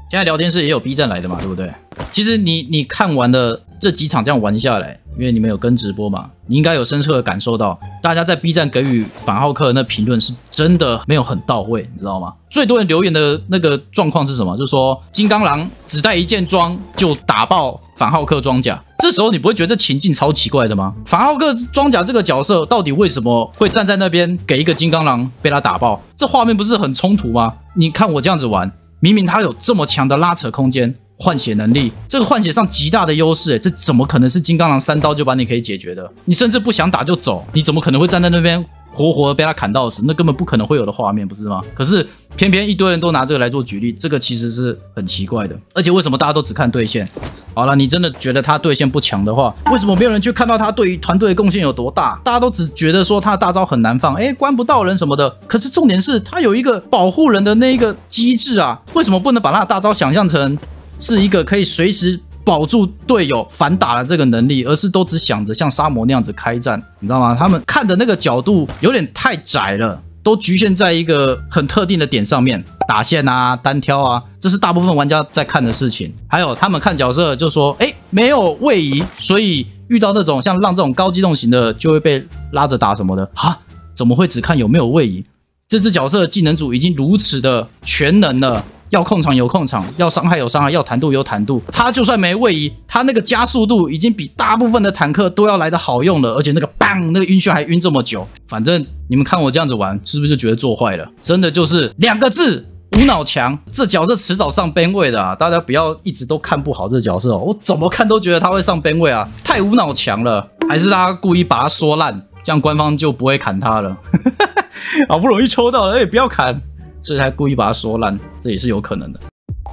现在聊天室也有 B 站来的嘛，对不对？其实你看完了这几场这样玩下来，因为你们有跟直播嘛，你应该有深刻的感受到，大家在 B 站给予反浩克的那评论是真的没有很到位，你知道吗？最多人留言的那个状况是什么？就是说金刚狼只带一件装就打爆反浩克装甲。这时候你不会觉得这情境超奇怪的吗？反浩克装甲这个角色到底为什么会站在那边给一个金刚狼被他打爆？这画面不是很冲突吗？你看我这样子玩，明明他有这么强的拉扯空间、换血能力，这个换血上极大的优势，这怎么可能是金刚狼3刀就把你可以解决的？你甚至不想打就走，你怎么可能会站在那边活活的被他砍到死？那根本不可能会有的画面，不是吗？可是偏偏一堆人都拿这个来做举例，这个其实是很奇怪的。而且为什么大家都只看对线？好了，你真的觉得他对线不强的话，为什么没有人去看到他对于团队的贡献有多大？大家都只觉得说他的大招很难放，关不到人什么的。可是重点是他有一个保护人的那一个机制啊，为什么不能把他的大招想象成是一个可以随时保住队友反打的这个能力，而是都只想着像沙魔那样子开战，你知道吗？他们看的那个角度有点太窄了，都局限在一个很特定的点上面，打线啊、单挑啊，这是大部分玩家在看的事情。还有他们看角色就说，没有位移，所以遇到那种像浪这种高机动型的就会被拉着打什么的啊？怎么会只看有没有位移？这只角色的技能组已经如此的全能了。要控场有控场，要伤害有伤害，要弹度有弹度。他就算没位移，他那个加速度已经比大部分的坦克都要来的好用了，而且那个BANG那个晕眩还晕这么久。反正你们看我这样子玩，是不是就觉得做坏了？真的就是2个字：无脑强。这角色迟早上边位的啊！大家不要一直都看不好这角色哦，我怎么看都觉得他会上边位啊，太无脑强了。还是大家故意把他说烂，这样官方就不会砍他了。好不容易抽到了，不要砍。所以才故意把它说烂，这也是有可能的。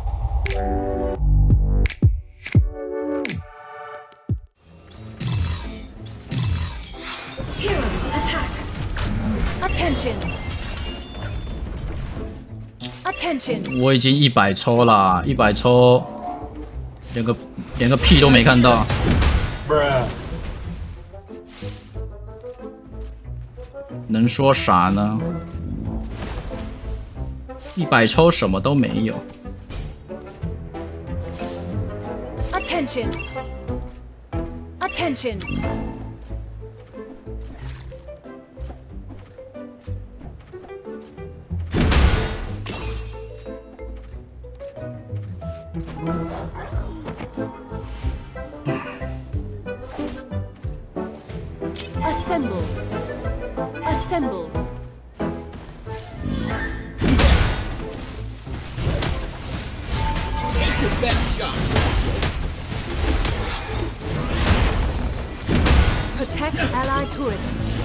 Heroes attack. Attention. Attention. 我已经100抽啦，100抽，连个屁都没看到。能说啥呢？100抽什么都没有。 Attention. Attention. Assemble. Assemble. Best shot. Protect ally turret.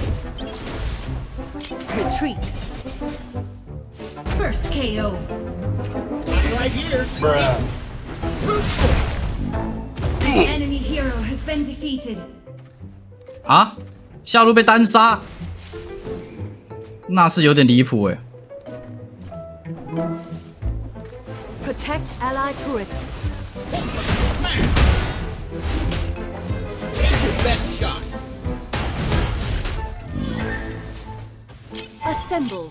Retreat. First KO. Right here. Brute force. Enemy hero has been defeated. 啊，下路被单杀，那是有点离谱。 Protect ally turret. Smash. Take your best shot. Assemble.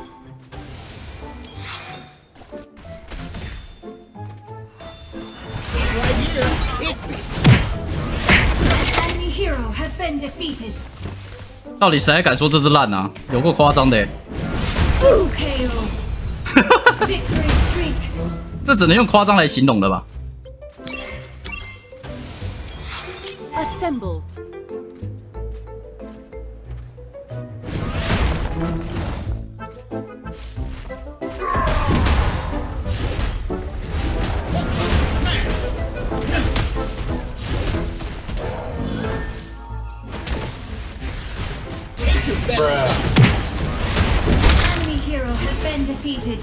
Right here. Hit me. Enemy hero has been defeated. 到底谁还敢说这只烂啊？有够夸张的。 Two KO. Victory streak. 这只能用夸张来形容了吧？ Assemble. Take your best shot. Enemy hero has been defeated.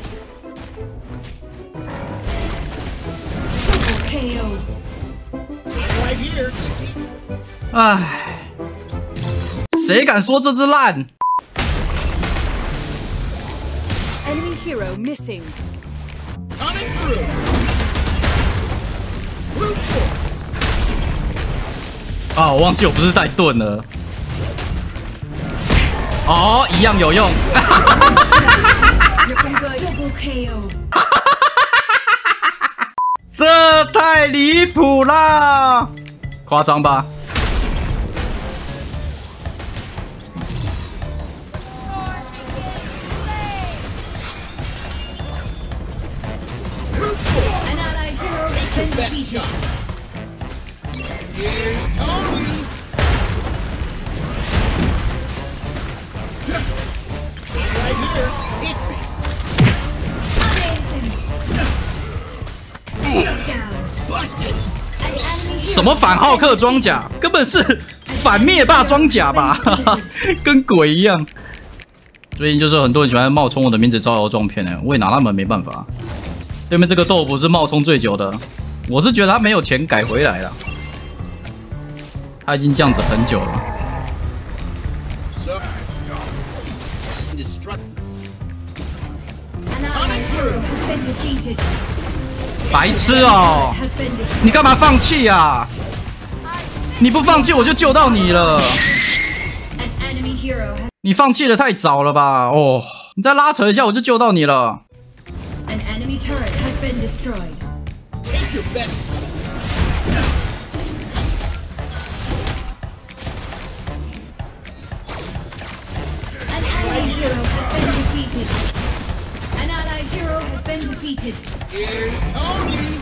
Double KO. Right here. 唉，谁敢说这只烂？ Enemy hero missing. Coming through. Brute force. 啊，我忘记我不是带盾了。哦，一样有用。 Double KO. 这太离谱啦！夸张吧？ Here's Tony. Right here. Hit me. Busted. 什么反浩克装甲，根本是反灭霸装甲吧？跟鬼一样。最近就是很多人喜欢冒充我的名字招摇撞骗呢，我也拿他们没办法。对面这个豆腐是冒充最久的，我是觉得他没有钱改回来了。他已经这样子很久了。 So, destruct. An ally hero has been defeated. 白痴哦！ Has been destroyed. 你干嘛放弃啊？你不放弃我就救到你了。 An enemy hero has 你放弃的太早了吧？哦，你再拉扯一下我就救到你了。 an enemy turret has been destroyed. Take your best. An ally hero has been defeated. An ally hero has been defeated. Here's Tony.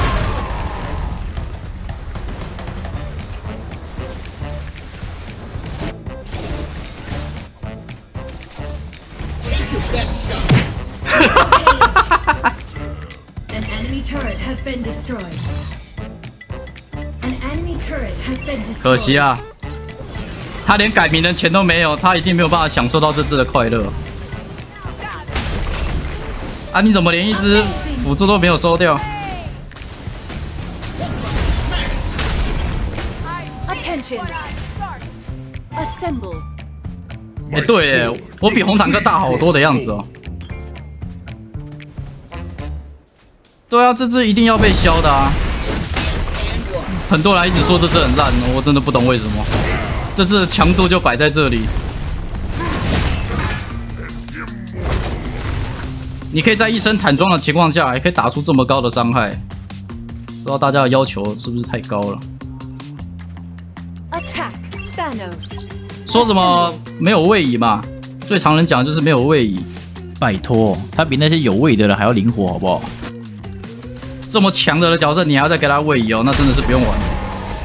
Take your best shot. An enemy turret has been destroyed. An enemy turret has been destroyed. 可惜啊，他连改名的钱都没有，他一定没有办法享受到这次的快乐。啊，你怎么连一只辅助都没有收掉？ Attention. Assemble. 哎、对耶，我比红坦克大好多的样子哦。对啊，这只一定要被削的啊！很多人一直说这只很烂，我真的不懂为什么。这只的强度就摆在这里。你可以在一身坦装的情况下，还可以打出这么高的伤害，不知道大家的要求是不是太高了？ Attack. Thanos. 说什么没有位移嘛？最常人讲的就是没有位移。拜托，他比那些有位移的人还要灵活，好不好？这么强的角色，你还要再给他位移哦，那真的是不用玩了。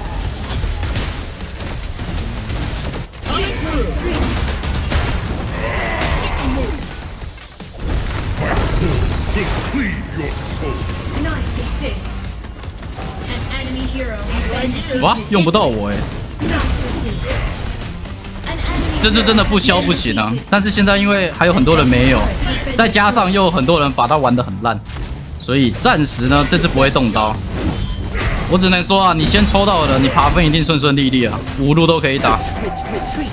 Nice assist. An enemy hero has been defeated. 哇，用不到我哎， Nice assist. An enemy 这只真的不消不行啊！但是现在因为还有很多人没有，再加上又有很多人把它玩得很烂，所以暂时呢这只不会动刀。我只能说啊，你先抽到了，你爬分一定顺顺利利啊，五路都可以打。 Retreat.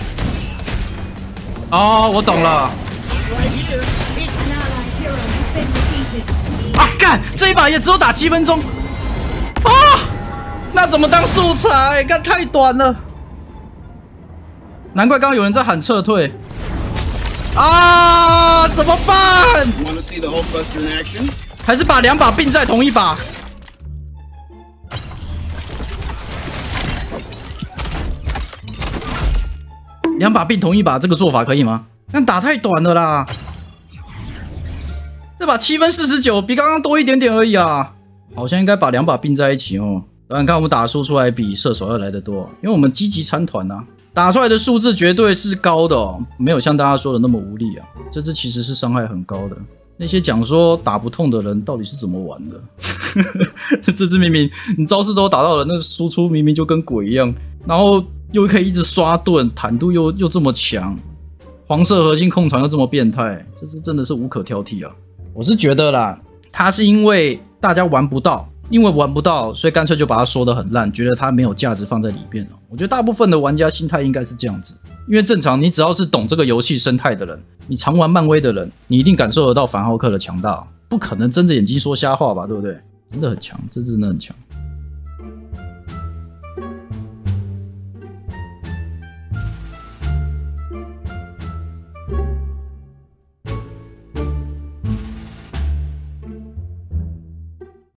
哦，我懂了。 Right here. Hit me. An ally hero has been defeated. 啊，干！这一把也只有打7分钟啊！那怎么当素材？干太短了，难怪刚刚有人在喊撤退啊！怎么办？ Want to see the Hulkbuster in action? 还是把2把并在同一把？2把并同一把，这个做法可以吗？但打太短了啦！这把7分49，比刚刚多一点点而已啊！好像应该把2把并在一起哦。当然，看我们打输出来比射手要来得多，因为我们积极参团啊，打出来的数字绝对是高的哦，没有像大家说的那么无力啊。这只其实是伤害很高的。那些讲说打不痛的人到底是怎么玩的？这只明明你招式都打到了，那输出明明就跟鬼一样，然后又可以一直刷盾，坦度又这么强，黄色核心控场又这么变态，这只真的是无可挑剔啊！我是觉得啦，他是因为大家玩不到，因为玩不到，所以干脆就把它说得很烂，觉得它没有价值放在里面了。我觉得大部分的玩家心态应该是这样子，因为正常你只要是懂这个游戏生态的人，你常玩漫威的人，你一定感受得到反浩克的强大，不可能睁着眼睛说瞎话吧，对不对？真的很强，这真的很强。